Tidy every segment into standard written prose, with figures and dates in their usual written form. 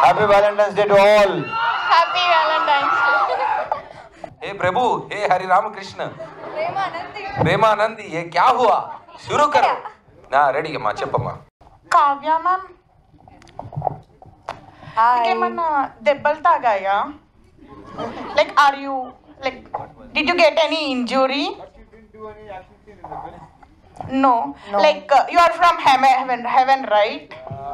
Happy Valentine's Day to all. Happy Valentine's Day. हे प्रभु, हे हरि राम कृष्ण, प्रेमानंदी, ये क्या हुआ? शुरू करो ना. రెడీ అమ్మా, చెప్పమ్మా. కావ్య మ్యామ్, ఇంకేమన్నా దెబ్బలు తాగాయా? Like are you like did you get any injury? No. Like you are from heaven, right?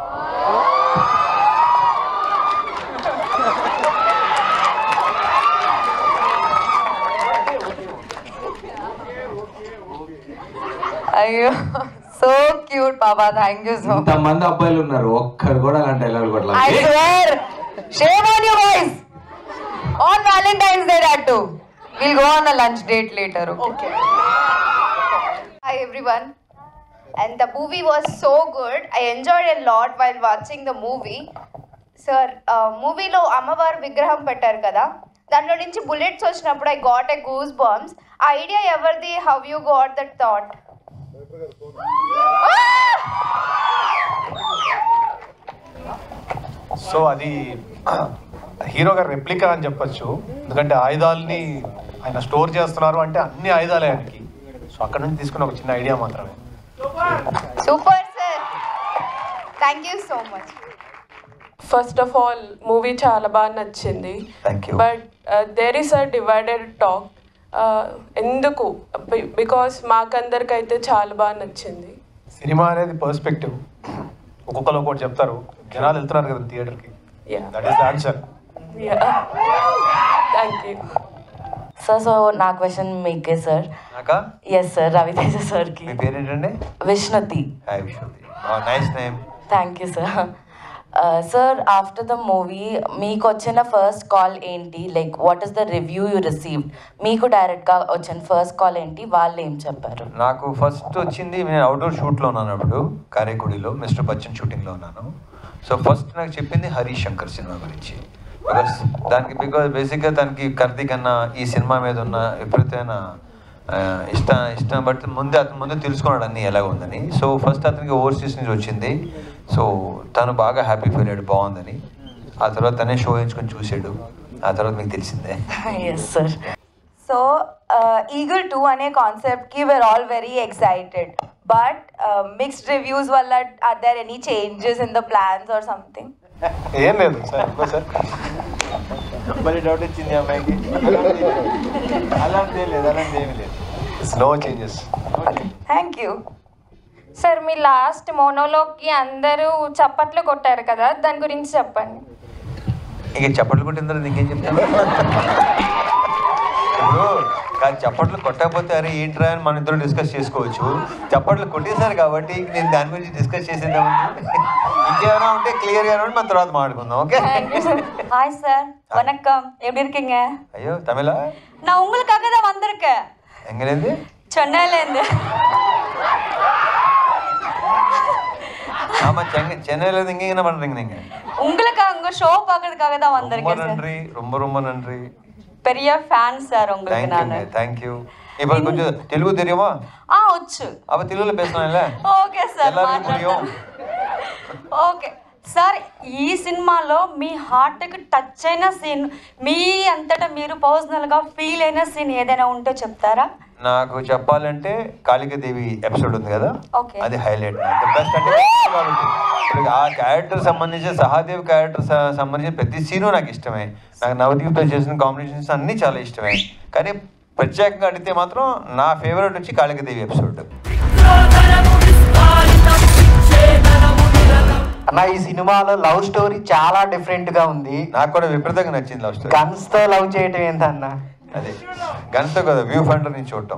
అయ్యో, సో క్యూట్ పాపా. Thank you so much. ఇంతమంది అబ్బాయిలు ఉన్నారు, ఒక్కరు కూడా అలాంటి డైలాగ్ కొట్టలేదు. I swear, shame on you guys. On Valentine's Day that too. We'll go on a lunch date later. Okay. Hi everyone, and the movie was so good. I enjoyed a lot while watching the movie. Sir, మూవీలో అమ్మవారు విగ్రహం పెట్టారు కదా, దాంట్లో నుంచి bullets వచ్చినప్పుడు I got a goose bumps. ఆ idea ఎవరిది? How you got that thought? So అది హీరో గారి రెప్లికా అని చెప్పొచ్చు, ఎందుకంటే ఆయుధాలని ఆయన స్టోర్ చేస్తున్నారు అంటే అన్ని ఆయుధాలే ఆయనకి. సో అక్కడ నుంచి తీసుకున్న ఒక చిన్న ఐడియా మాత్రమే. Super sir, thank you so much. First of all movie చాలా బాగా నచ్చింది. But there is a divided talk. ఎందుకు? బికాస్ మాకందరికైతే చాలా బాగా నచ్చింది. సినిమా అనేది పర్స్పెక్టివ్, ఒక్కొక్కరు ఒక్కొక్కటి చెప్తారు, జనాలు వెళ్తున్నారు కదా థియేటర్కి. That is the answer. Thank you sir. So నా క్వశ్చన్ మీకే సార్. ఎస్ సార్, రవితేజ సార్కి. మీ పేరేంటండి? Vishnuti. Hi Vishnuti. Nice name. Thank you sir. Sir, after the movie మీకు వచ్చిన ఫస్ట్ కాల్ ఏంటి? Like what is the review you received? మీకు డైరెక్ట్గా వచ్చిన ఫస్ట్ కాల్ ఏంటి? వాళ్ళు ఏం చెప్పారు? నాకు ఫస్ట్ వచ్చింది, నేను అవుట్డోర్ షూట్లో ఉన్నాను అప్పుడు కారేకుడిలో, మిస్టర్ బచ్చన్ షూటింగ్లో ఉన్నాను. సో ఫస్ట్ నాకు చెప్పింది హరీష్ శంకర్ సినిమా గురించి. బికాస్ బేసిక్గా దానికి కర్తీ కన్నా ఈ సినిమా మీద ఉన్న విపరీతమైన ఇష్టం బట్టి ముందు తెలుసుకున్నాడు అన్నీ ఎలా ఉందని. సో ఫస్ట్ అతనికి ఓవర్సీస్ నుంచి వచ్చింది. సో తను బాగా హ్యాపీ ఫీల్ అయ్యాడు, బాగుందని. ఆ తర్వాత తనే షో ఎంచుకొని చూసాడు. ఆ తర్వాత మీకు తెలిసిందే. Yes sir. సో ఈగల్ 2 అనే కాన్సెప్ట్కి we are all very excited, but mixed reviews వల్ల are there any changes in the plans or something? ఏం లేదు సార్, సార్ మళ్ళీ డౌట్ వచ్చింది అమ్మాయికి. అలాంటి లేదు, అలాంటి ఏమీ లేదు. No changes. Thank you sir. మీ లాస్ట్ మోనోలోకి అందరూ చప్పట్లు కొట్టారు కదా, దాని గురించి చెప్పండి. ఇక చప్పట్లు కొట్టిన తర్వాత ఇంకేం చెప్తాను? ఇప్పుడు కాదు, చప్పట్లు కొట్టకపోతే అరే ఏంట్రా అని మన ఇద్దరు డిస్కస్ చేసుకోవచ్చు. చప్పట్లు కొట్టేశారు కాబట్టి నేను దాని గురించి డిస్కస్ చేసేద్దామండి. ఇంకేమైనా ఉంటే క్లియర్గా మన తర్వాత మాట్లాడుకుందాం. ఓకే. హాయ్ సార్, వணக்கம். எப்படி இருக்கீங்க? అయ్యో తమిళ? நான் உங்களுக்காக தான் வந்திருக்கேன். எங்கேருந்து? சென்னையிலேருந்து. ஆமா, சென்னையிலேருந்து இங்கே என்ன பண்றீங்க நீங்க? உங்களுக்காக உங்க ஷோ பார்க்கிறதுக்காக தான் வந்திருக்கேன் சார். நன்றி, ரொம்ப ரொம்ப நன்றி. பெரிய ஃபேன் சார் உங்களுக்கு நான். தேங்க்யூ. இப்போ கொஞ்சம் தெலுங்கு தெரியுமா? వచ్చు. அப்ப தெலுங்குல பேசலாம்ல? Okay sir. எல்லாருக்கும் புரியும். Okay sir. ఈ సినిమాలో మీ హార్ట్కి టచ్ అయిన సీన్, మీ అంతటా మీరు పర్సనల్గా ఫీల్ అయిన సీన్ ఏదైనా ఉంటే చెప్తారా? నాకు చెప్పాలంటే కాళికాదేవి ఎపిసోడ్ ఉంది కదా, అది హైలైట్. బెస్ట్ అంటే ఇప్పుడు ఆ క్యారెక్టర్ సంబంధించి, సహాదేవ్ క్యారెక్టర్ సంబంధించి ప్రతి సీను నాకు ఇష్టమే. నాకు నవదీప్తో చేసిన కాంబినేషన్స్ అన్నీ చాలా ఇష్టమే. కానీ ప్రత్యేకంగా అడిగితే మాత్రం నా ఫేవరెట్ వచ్చి కాళికాదేవి ఎపిసోడ్. అన్న, ఈ సినిమాలో లవ్ స్టోరీ చాలా డిఫరెంట్ గా ఉంది. నాకు కూడా విపరీతంగా నచ్చింది లవ్ స్టోరీ. గన్స్ తో లవ్ చేయటం ఏంటన్న? అదే గన్తో కదా, వ్యూ ఫండర్ నుంచి చూడటం.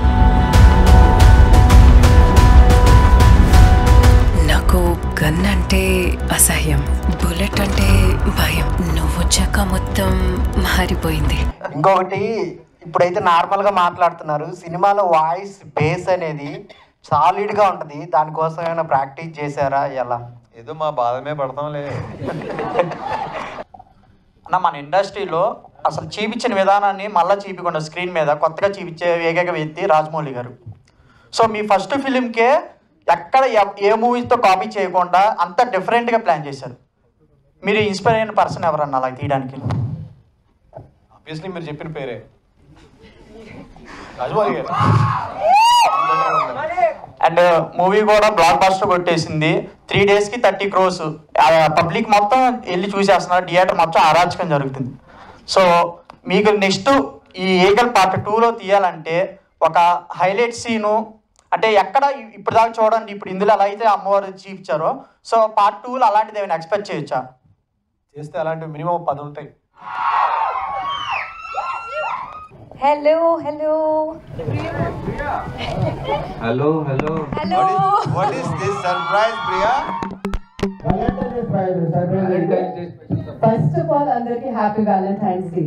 నాకు గన్ అంటే అసహ్యం, బుల్లెట్ అంటే భయం. నువ్వు వచ్చాక మొత్తం మారిపోయింది. ఇంకొకటి, ఇప్పుడైతే నార్మల్ గా మాట్లాడుతున్నారు, సినిమాలో వాయిస్ బేస్ అనేది సాలిడ్ గా ఉంటది. దానికోసం ఏమైనా ప్రాక్టీస్ చేశారా? ఎలా? ఏదో మా బాధమే పడతాంలే. అన్న, మన ఇండస్ట్రీలో అసలు చూపించిన విధానాన్ని మళ్ళీ చూపించకుండా స్క్రీన్ మీద కొత్తగా చూపించే ఏకైక వ్యక్తి రాజమౌళి గారు. సో మీ ఫస్ట్ ఫిలింకే ఎక్కడ ఏ మూవీస్తో కాపీ చేయకుండా అంత డిఫరెంట్గా ప్లాన్ చేశారు. మీరు ఇన్స్పైర్ అయిన పర్సన్ ఎవరన్నా అలా తీయడానికి? ఆబ్వియస్లీ మీరు చెప్పిన పేరే రాజమౌళి గారు. అండ్ మూవీ కూడా బ్లాక్ బస్టర్ కొట్టేసింది. 3 daysకి 30 crores. పబ్లిక్ మొత్తం వెళ్ళి చూసేస్తున్నారు, థియేటర్ మొత్తం అరాచకం జరుగుతుంది. సో మీకు నెక్స్ట్ ఈ ఏగల్ పార్ట్ 2లో తీయాలంటే ఒక హైలైట్ సీను అంటే ఎక్కడ ఇప్పుడు దాకా చూడండి, ఇప్పుడు ఇందులో ఎలా అయితే అమ్మవారు చూపించారో సో పార్ట్ 2లో అలాంటిది ఏమైనా ఎక్స్పెక్ట్ చేయొచ్చా? చేస్తే అలాంటివి మినిమం 10 ఉంటాయి. Hello, hello. Hello. Hello. What is this surprise, Priya? First of all, అందరికి happy Valentine's Day.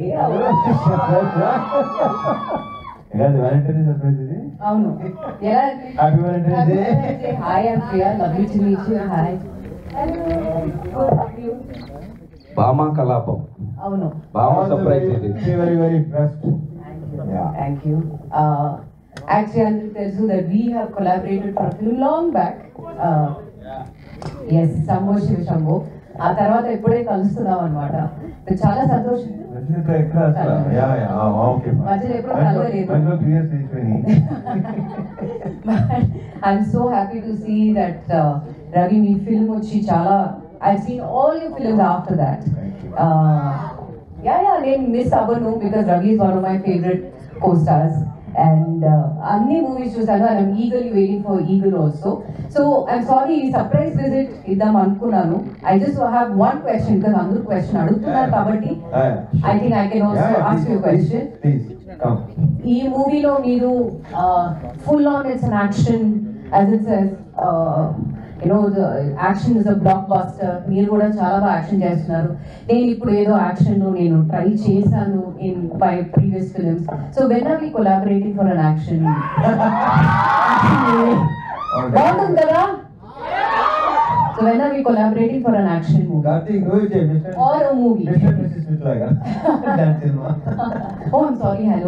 Valentine's surprise ఇది? అవును. ఎలా? Happy Valentine's Day. Hi, I'm Priya. Lovely to meet you. Hi. Hello. How are you? బామా కలాపం. అవును. బామా surprise ఇది. Very impressed. Thank you. Actually, అందరికి తెలుసు that we have collaborated for a film long back. Yes, Sambo Shiv Shambho. ఆ తర్వాత ఎప్పుడే కలుస్తున్నాం అనమాట. చాలా సంతోషం. మధ్యలో ఎప్పుడు కలవలేదు. I'm so happy to see that Ravi మీ ఫిల్మ్ వచ్చి చాలా I've seen all your films after that. నేను మిస్ అవ్వను because Ravi is one of my favorite co-stars and అన్ని మూవీస్ చూసాను and I'm eagerly waiting for Eagle also. So I'm sorry surprise visit ఇద్దాం అనుకున్నాను. I just have one question because అందరూ question అడుగుతున్నారు కాబట్టి I think I can also ask you a question. ఈ మూవీలో మీరు full on it's an action as it says the action is a blockbuster. మీరు కూడా చాలా బాగా యాక్షన్ చేస్తున్నారు. నేను ఇప్పుడు ఏదో యాక్షన్ నేను ట్రై చేశాను in my previous films. So when are we collaborating for an action? బాగుంటుంది కదా? So when are we collaborating for an action movie? Or a movie? Oh, I'm sorry. Hello.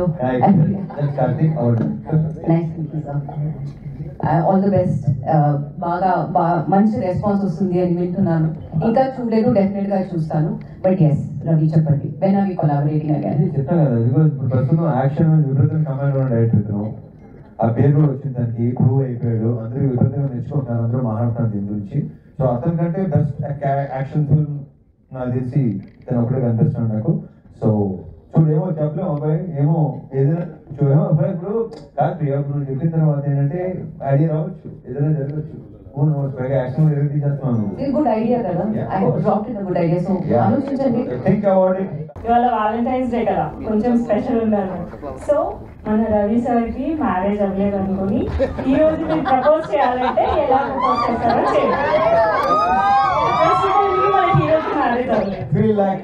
Nice to meet you, sir. All the best. బాగా మంచి response వస్తుంది అని వింటున్నాను. ఇంకా చూడలేదు, definite గా చూస్తాను. బట్ ఎస్ రవి చెప్పండి, when are we collaborating again? చెప్తాను కదా, ఇప్పుడు ప్రస్తుతం యాక్షన్ విపరీతం కమాండ్ డైరెక్టర్ ఆ పేరు కూడా వచ్చింది, దానికి ప్రూవ్ అయిపోయాడు, అందరూ విపరీతంగా నేర్చుకుంటున్నారు, అందరూ మాట్లాడుతున్నారు దీని గురించి. సో అతని కంటే బెస్ట్ యాక్షన్ ఫిల్మ్ నాకు తెలిసి తను ఒకటే కనిపిస్తున్నాడు నాకు. సో చూడు ఏమో చెప్పలేము అబ్బాయి, ఏమో ఏదైనా చూడేమో అబ్బాయి ఇప్పుడు కాదు ప్రియా, నువ్వు చెప్పిన తర్వాత ఏంటంటే ఐడియా రావచ్చు, ఏదైనా జరగచ్చు. యాక్షన్ తీసేస్తున్నాను. గుడ్ ఐడియా కదా, I dropped in good idea. So ఆలోచించండి. Think about it. ఇవాళ వాలంటైన్స్ డే కదా, కొంచెం స్పెషల్ ఉండాలి. సో మన రవి సార్కి మ్యారేజ్ అవ్వలేదు అనుకుని ఈ రోజు మీరు ప్రపోజ్ చేయాలంటే ఎలా ప్రపోజ్ చేస్తారో చేయండి. మనకి ఈ రోజు మ్యారేజ్ అవ్వలేదు.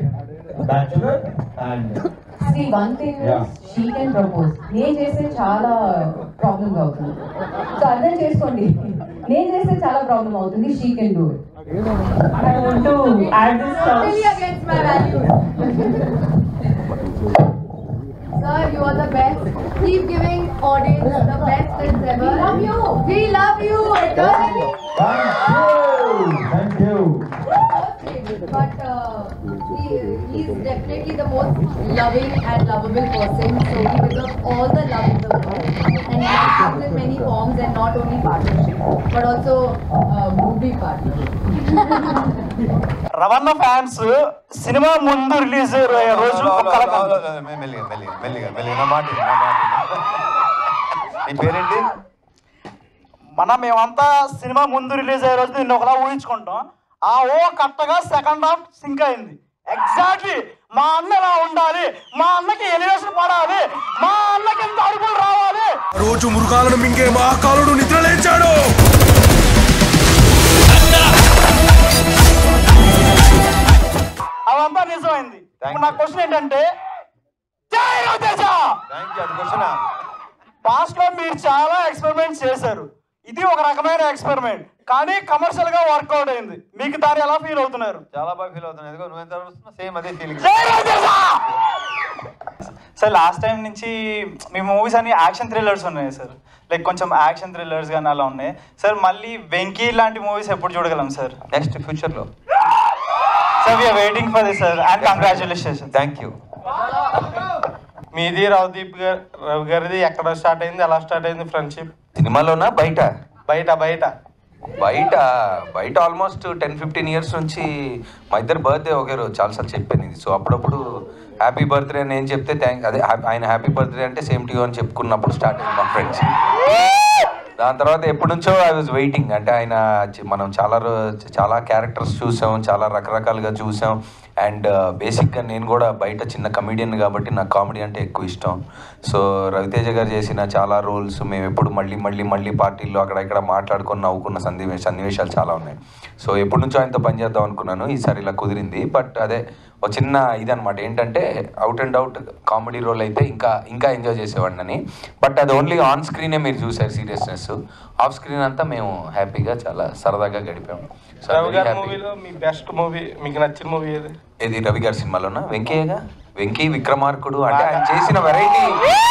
See, one thing is she can propose. నేను చేస్తే చాలా ప్రాబ్లమ్ అవుతుంది. సో అర్థం చేసుకోండి, నేను చేస్తే చాలా ప్రాబ్లం అవుతుంది. She can do it. I want to add this totally against my values. Sir, you are the best. Keep giving audience the best that's ever. We love you. We love you. Eternally. Thank you. But he is definitely the most loving and lovable person. So he deserves all the love in the world. And he comes in many forms, and not only partnership, but also movie partnership. రవణ fans cinema ముందు release రోజు మేమంతా cinema ముందు release అయ్యే రోజు నిన్న ఒకలా ఊహించుకుంటాం. ఆ ఓ కరెక్ట్గా సెకండ్ హాఫ్ సింక్ అయింది. ఎగ్జాక్ట్లీ మా అన్న ఎలా ఉండాలి, మా అన్నకి ఎలివేషన్ పడాలి, మా అన్నకి ఎంత అడుగులు రావాలి. రోజు మృగాలను మింగే మహాకాలుడు నిద్ర లేచాడు. అదంతా నిజమైంది. నా క్వశ్చన్ ఏంటంటే, పాస్ట్ లో మీరు చాలా ఎక్స్పెరిమెంట్స్ చేశారు, ఇది ఒక రకమైన ఎక్స్పెరిమెంట్, కానీ కమర్షియల్ గా వర్కౌట్ అయింది. మీకు దాన్ని ఎలా ఫీల్ అవుతున్నారు? చాలా బాగా ఫీల్ అవుతున్నాను. నువ్వెంత సేమ్ అదే ఫీలింగ్. సార్ లాస్ట్ టైం నుంచి మీ మూవీస్ అన్ని యాక్షన్ థ్రిల్లర్స్ ఉన్నాయి సార్, లైక్ కొంచెం యాక్షన్ థ్రిల్లర్స్ కానీ అలా ఉన్నాయి సార్. మళ్ళీ వెంకీ లాంటి మూవీస్ ఎప్పుడు చూడగలం సార్? నెక్స్ట్ ఫ్యూచర్లో So we are waiting for this, sir, and congratulations. Thank you. మీది రవి గారిది ఎక్కడ స్టార్ట్ అయింది, ఎలా స్టార్ట్ అయింది ఫ్రెండ్షిప్? సినిమాలోనా బయట? బయట ఆల్మోస్ట్ 10-15 ఇయర్స్ నుంచి మా ఇద్దరు బర్త్డే ఒకే రోజు, చాలాసార్లు చెప్పాను ఇది. సో అప్పుడప్పుడు హ్యాపీ బర్త్డే అని నేను చెప్తే అదే ఆయన హ్యాపీ బర్త్డే అంటే సేమ్ టు యూ అని చెప్పుకున్నప్పుడు స్టార్ట్ అయింది మా ఫ్రెండ్స్. దాని తర్వాత ఎప్పటి నుంచో ఐ వాజ్ వెయిటింగ్. అంటే ఆయన మనం చాలా క్యారెక్టర్స్ చూసాం, చాలా రకరకాలుగా చూసాం. అండ్ బేసిక్గా నేను కూడా బయట చిన్న కమెడియన్ కాబట్టి నాకు కామెడీ అంటే ఎక్కువ ఇష్టం. సో రవితేజ గారు చేసిన చాలా రోల్స్ మేము ఎప్పుడు మళ్ళీ పార్టీల్లో అక్కడ ఇక్కడ మాట్లాడుకొని నవ్వుకున్న సన్నివేశాలు చాలా ఉన్నాయి. సో ఎప్పటి నుంచో ఆయనతో పనిచేద్దాం అనుకున్నాను, ఈసారి ఇలా కుదిరింది. బట్ అదే ఒక చిన్న ఇదనమాట, ఏంటంటే out and out comedy role అయితే ఇంకా ఎంజాయ్ చేసేవాడిని. బట్ అది ఓన్లీ ఆన్ స్క్రీనే మీరు చూసారు సీరియస్నెస్, ఆఫ్ స్క్రీన్ అంతా మేము హ్యాపీగా చాలా సరదాగా గడిపాము. రవి గారి మూవీలో మీ బెస్ట్ మూవీ, మీకు నచ్చిన మూవీ ఏది? ఏది రవి గారి సినిమాలోనా? వెంకీ విక్రమార్కుడు. అంటే ఆయన చేసిన వెరైటీ,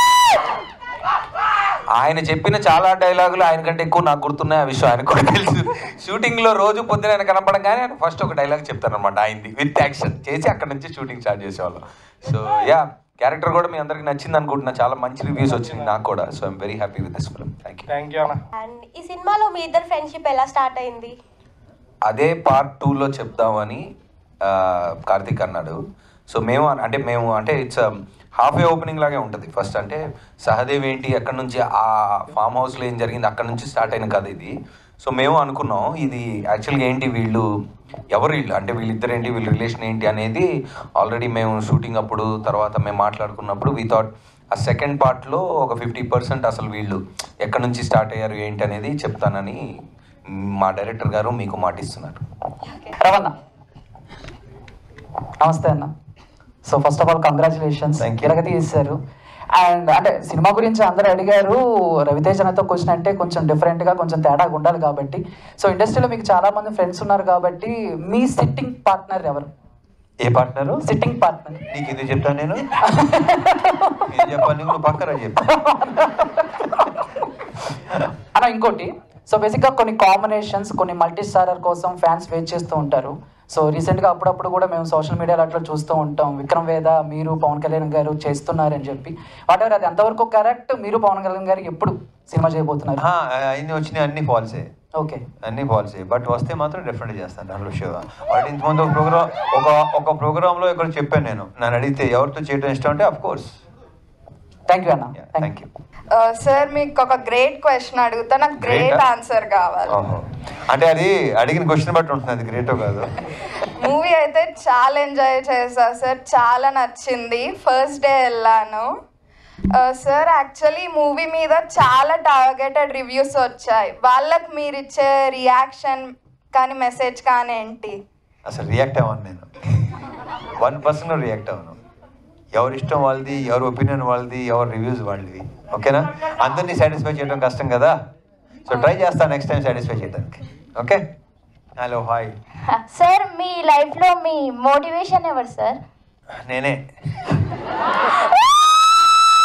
ఆయన చెప్పిన చాలా డైలాగులు ఆయన కంటే ఎక్కువ నాకు గుర్తున్నాయి. ఆ విషయం ఆయన కూడా తెలుసు. షూటింగ్లో రోజు పొద్దున ఆయన కనపడగానే ఆయన ఫస్ట్ ఒక డైలాగ్ చెప్తారనమాట ఆయనది, విత్ యాక్షన్ చేసి అక్కడ నుంచి షూటింగ్ స్టార్ట్ చేసేవాళ్ళం. సో క్యారెక్టర్ కూడా మీ అందరికి నచ్చింది అనుకుంటున్నా, చాలా మంచి రివ్యూస్ వచ్చింది నాకు కూడా. So I'm very happy with this film. Thank you. And ఈ సినిమాలో మీ ఇద్దరు ఫ్రెండ్షిప్ ఎలా స్టార్ట్ అయింది? అదే పార్ట్ 2లో చెప్దామని కార్తిక్ అన్నాడు. సో మేము అంటే ఇట్స్ హాఫ్ ఏ ఓపెనింగ్ లాగే ఉంటుంది. ఫస్ట్ అంటే సహదేవ్ ఏంటి, అక్కడ నుంచి ఆ ఫామ్ హౌస్లో ఏం జరిగింది అక్కడ నుంచి స్టార్ట్ అయిన కథ ఇది. సో మేము అనుకున్నాం ఇది యాక్చువల్గా ఏంటి, ఎవరు వీళ్ళు అంటే వీళ్ళిద్దరు ఏంటి, వీళ్ళ రిలేషన్ ఏంటి అనేది ఆల్రెడీ మేము షూటింగ్ అప్పుడు తర్వాత మేము మాట్లాడుకున్నప్పుడు వి థాట్ ఆ సెకండ్ పార్ట్లో ఒక 50% అసలు వీళ్ళు ఎక్కడి నుంచి స్టార్ట్ అయ్యారు ఏంటి అనేది చెప్తానని మా డైరెక్టర్ గారు మీకు మాటిస్తున్నారు. రవణ నమస్తే అన్న. So first of all congratulations, ఇలాగ తీశారు. అండ్ అంటే సినిమా గురించి అందరూ అడిగారు, రవితేజనతో క్వశ్చన్ అంటే కొంచెం డిఫరెంట్గా కొంచెం తేడాగా ఉండాలి కాబట్టి. సో ఇండస్ట్రీలో మీకు చాలా మంది ఫ్రెండ్స్ ఉన్నారు కాబట్టి మీ సిట్టింగ్ పార్ట్నర్ ఎవరు? ఏ పార్ట్నరు? Sitting partner. నీకు ఇది చెప్తాను నేను, చెప్పాను నువ్వు పక్కన చెప్పు అన్న. ఇంకోటి, సో బేసిక్గా కొన్ని కాంబినేషన్స్, కొన్ని మల్టీ స్టారర్ కోసం ఫ్యాన్స్ వెయిట్ చేస్తూ ఉంటారు. సో రీసెంట్గా అప్పుడప్పుడు కూడా మేము సోషల్ మీడియాలో అట్లా చూస్తూ ఉంటాం, విక్రమ్ వేద మీరు పవన్ కళ్యాణ్ గారు చేస్తున్నారని చెప్పి. వాటెవర్ అది ఎంతవరకు కరెక్ట్? మీరు పవన్ కళ్యాణ్ గారు ఎప్పుడు సినిమా చేయబోతున్నారు? అన్ని వచ్చినాయి, అన్ని ఫాల్సే. ఓకే, అన్ని ఫాల్సే. బట్ వస్తే మాత్రం డెఫినెట్గా చేస్తాను దాంట్లో షో. వాటి ఇంతమంది ఒక ప్రోగ్రాంలో ఇక్కడ చెప్పాను నేను, నన్ను అడిగితే ఎవరితో చేయడం ఇష్టం అంటే అఫ్ కోర్స్. థ్యాంక్ యూ అన్న. Thank you sir. మీకు ఒక గ్రేట్ క్వశ్చన్ అడుగుతా, నాకు గ్రేట్ ఆన్సర్ కావాలి. అంటే అది అడిగిన క్వశ్చన్ బట్టి ఉంటుంది, అది గ్రేటో కాదు. మూవీ అయితే చాలా ఎంజాయ్ చేశా సార్, చాలా నచ్చింది. ఫస్ట్ డే వెళ్ళాను సార్. యాక్చువల్లీ మూవీ మీద చాలా టార్గెటెడ్ రివ్యూస్ వచ్చాయి, వాళ్ళకి మీరు ఇచ్చే రియాక్షన్ కానీ మెసేజ్ కానీ ఏంటి? అసలు రియాక్ట్ అవ్వను నేను, 1% రియాక్ట్ అవ్వను. ఎవరి ఇష్టం వాళ్ళది, ఎవరి ఒపీనియన్ వాళ్ళది, ఎవరి రివ్యూస్ వాళ్ళవి. ఓకేనా? అందరినీ సాటిస్ఫై చేయడం కష్టం కదా. సో ట్రై చేస్తాను నెక్స్ట్ టైం సాటిస్ఫై చేయడానికి. Okay, hello hi sir. మీ లైఫ్లో మీ మోటివేషన్ ఎవరు సార్? నేనే.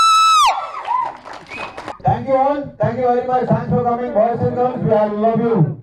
Thank you all. Thank you very much. Thanks for coming, boys and girls. We love you.